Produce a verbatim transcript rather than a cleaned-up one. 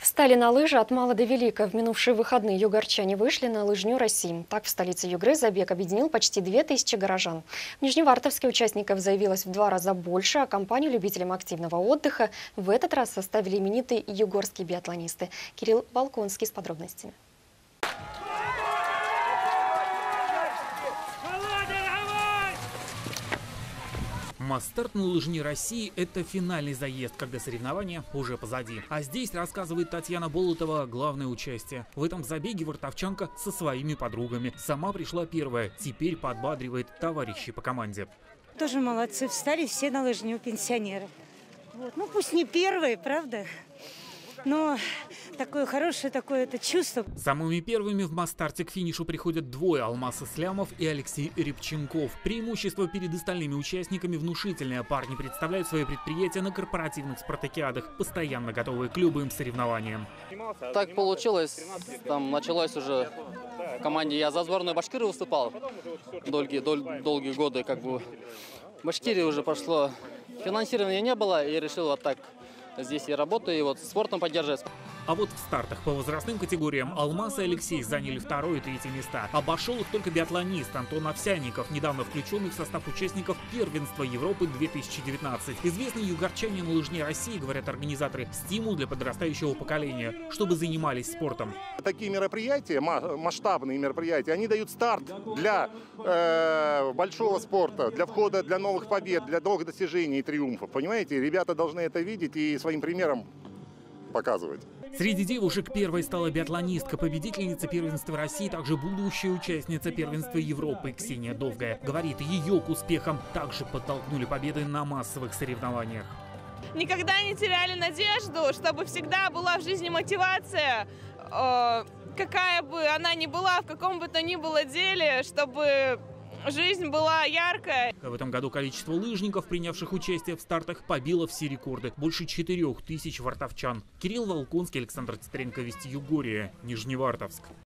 Встали на лыжи от мала до велика. В минувшие выходные югорчане вышли на лыжню России. Так в столице Югры забег объединил почти две тысячи горожан. В Нижневартовске участников заявилось в два раза больше, а компанию любителям активного отдыха в этот раз составили именитые югорские биатлонисты. Кирилл Волконский с подробностями. Масс-старт на лыжне России – это финальный заезд, когда соревнования уже позади. А здесь, рассказывает Татьяна Болотова, главное участие. В этом забеге вартовчанка со своими подругами. Сама пришла первая, теперь подбадривает товарищей по команде. Тоже молодцы, встали все на лыжню, пенсионеры. Вот. Ну пусть не первые, правда? Но такое хорошее такое это чувство. Самыми первыми в масс-старте к финишу приходят двое – Алмаз Ислямов и Алексей Рябченков. Преимущество перед остальными участниками внушительное. Парни представляют свои предприятия на корпоративных спартакиадах, постоянно готовые к любым соревнованиям. Так получилось, там началось уже в команде. Я за сборную Башкирии выступал долгие, дол, долгие годы. Как бы в Башкирии уже прошло, финансирования не было, и решил вот так. Здесь я работаю и вот спортом поддерживать. А вот в стартах по возрастным категориям Алмаз и Алексей заняли второе и третье места. Обошел их только биатлонист Антон Овсянников, недавно включенный в состав участников первенства Европы две тысячи девятнадцать. Известные югорчане на лыжне России, говорят организаторы, стимул для подрастающего поколения, чтобы занимались спортом. Такие мероприятия, масштабные мероприятия, они дают старт для э, большого спорта, для входа, для новых побед, для новых достижений и триумфов. Понимаете, ребята должны это видеть и своим примером показывать. Среди девушек первой стала биатлонистка, победительница первенства России, также будущая участница первенства Европы Ксения Довгая. Говорит, ее к успехам также подтолкнули победы на массовых соревнованиях. Никогда не теряли надежду, чтобы всегда была в жизни мотивация, э, какая бы она ни была, в каком бы то ни было деле, чтобы жизнь была яркая. В этом году количество лыжников, принявших участие в стартах, побило все рекорды. Больше четырех тысяч вартовчан. Кирилл Волконский, Александр Титренко, Вести Югория, Нижневартовск.